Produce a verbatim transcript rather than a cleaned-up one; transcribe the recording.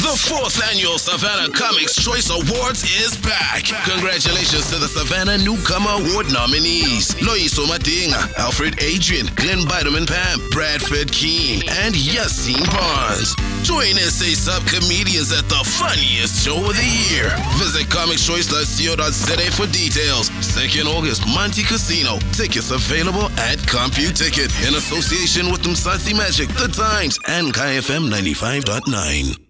The fourth annual Savanna Comics Choice Awards is back. Congratulations to the Savanna Newcomer Award nominees: Loyiso Madinga, Alfred Adrian, Glenn Biderman Pam, Bradford Keene, and Yassine Barnes. Join S A sub-comedians at the funniest show of the year. Visit comics choice dot co dot z a for details. second August, Monte Casino. Tickets available at CompuTicket in association with Msatsi Magic, The Times, and K F M ninety-five point nine.